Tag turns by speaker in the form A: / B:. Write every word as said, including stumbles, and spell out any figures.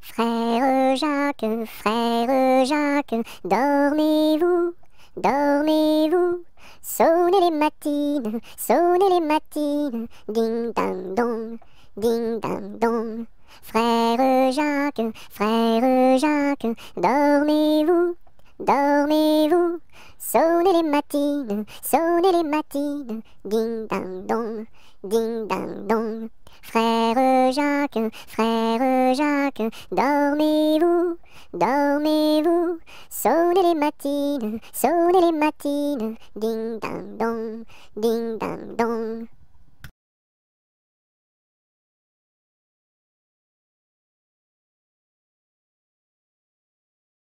A: Frère Jacques, frère Jacques, dormez-vous, dormez-vous. Sonnez les matines, sonnez les matines, ding dang dong, ding dang dong. Frère Jacques, frère Jacques, dormez-vous, dormez-vous. Sonnez les matines, sonnez les matines, ding dang dong, ding dang dong. Frère Jacques, frère Jacques, dormez-vous, dormez-vous. Sonnez les matines, sonnez les matines, ding dang dong, ding dang dong.